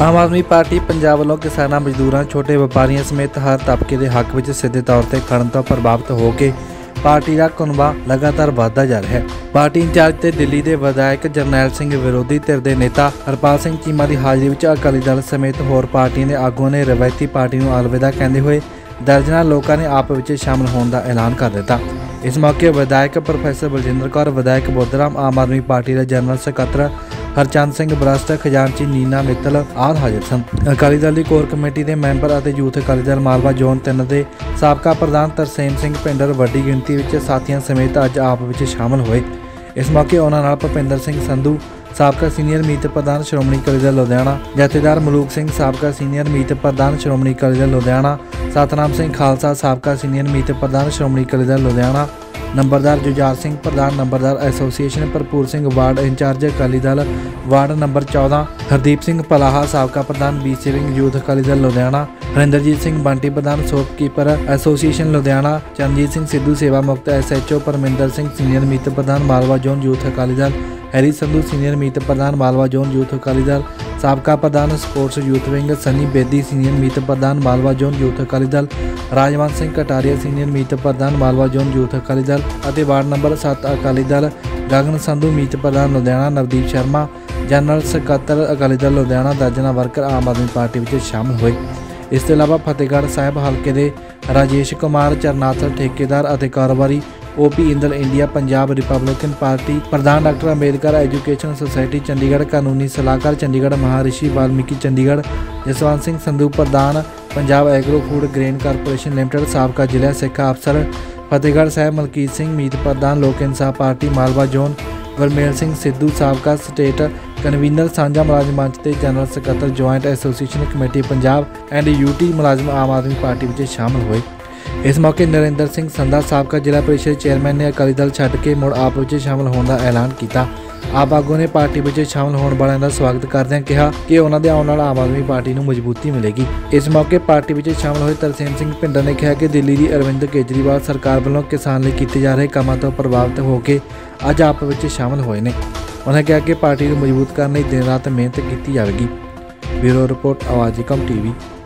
आम आदमी पार्टी पंजाब वालों किसानों मजदूरों छोटे व्यापारियों समेत हर तबके के हक में सीधे तौर पर खड़न तो प्रभावित होकर पार्टी का कुनबा लगातार बढ़ता जा रहा है। पार्टी इंचार्ज ते दिल्ली के विधायक जरनैल सिंह विरोधी धिर के नेता हरपाल सिंह चीमा की हाजिरी में अकाली दल समेत होर पार्टियों के आगुओं ने रवायती पार्टी को अलविदा कहते हुए दर्जनां लोगों ने आप में शामिल होने का ऐलान कर दिता। इस मौके विधायक प्रोफैसर बलजिंदर कौर, विधायक बुद्धराम, आम आदमी पार्टी के जनरल सकत्तर हरचंद सिंह बरस्ट, खजानची नीना मित्तल आदि हाजिर सन। अकाली दल की कोर कमेटी के मैंबर और यूथ अकाली दल मालवा जोन 3 के साबका प्रधान तरसेम सिंह पिंडर वड्डी गिणती में साथियों समेत अज आप में शामिल हुए। इस मौके उन्होंने भुपिंदर सिंह संधू, साबका सीनियर मीत प्रधान श्रोमणी अकाली दल लुधियाना, जथेदार मलूक सिंह, साबका सीनियर मीत प्रधान श्रोमणी अकाली दल लुधियाना, सतनाम सिंह खालसा, साबका सीनियर मीत प्रधान श्रोमणी अकाली दल लुधियाना, नंबरदार जुझार सिंह प्रधान नंबरदार association, Bharpur Singh ward in-charge Akali Dal ward number 14, Hardeep Singh Palaha, साबका प्रधान BC wing youth Akali Dal Ludhiana, Harinderjit Singh Bunty प्रधान शॉपकीपर एसोसीएशन लुधियाना, चरणजीत सिंह सिद्धू सेवा मुक्त SHO, परमिंदर सिंह सीनियर मीत प्रधान Malwa zone youth Akali Dal, Harry Sandhu senior मीत प्रधान मालवा जोन यूथ अकाली दल, साबका प्रधान sports youth wing Sunny Bedi senior मीत प्रधान Malwa zone youth Akali Dal, Rajwant Singh Kataria senior मीत प्रधान मालवा जोन यूथ अकाली दल और वार्ड नंबर 7 अकाली दल, गगन संधू मीत प्रधान लुधियाना, नवदीप शर्मा जनरल सकत्तर अकाली दल लुधियाना, दर्जनां वर्कर आम आदमी पार्टी में शामिल हुए। इस के अलावा फतेहगढ़ साहब हल्के के राजेश कुमार चरनाथल ठेकेदार और कारोबारी OP Indal, India Punjab Republican Party प्रधान doctor Ambedkar education society Chandigarh, कानूनी सलाहकार चंडीगढ़, महर्षि वाल्मीकि चंडीगढ़, जसवंत सिंह संधू प्रधान Punjab agro food grain corporation limited, साबका जिला सिक्खा अफसर फतेहगढ़ साहब मलकीत सिंह मीत प्रधान लोक इंसाफ पार्टी मालवा जोन, गुरमेल सिंह सिद्धू साबका स्टेट कन्वीनर साझा मुलाजम मंच के जनरल सकत्तर joint association committee Punjab and UT मुलाजम आम आदमी पार्टी में शामिल हुए। इस मौके नरेंद्र सिंह संधा साबका जिला परिषद चेयरमैन ने अकाली दल छड्ड के मुड़ आप में शामिल होने का ऐलान किया। आप आगू ने पार्टी में शामिल होने वालों का स्वागत करदे कहा कि उन्होंने आने वाले आम आदमी पार्टी को मजबूती मिलेगी। इस मौके पार्टी में शामिल हुए तरसेम सिंह पिंडर ने कहा कि दिल्ली की अरविंद केजरीवाल सरकार वालों किसान लिए किए जा रहे कामों तो प्रभावित होकर अज आप में शामिल हुए हैं। उन्होंने कहा कि पार्टी को मजबूत करने दिन रात मेहनत की जाएगी। ब्यूरो रिपोर्ट आवाज़ कम TV।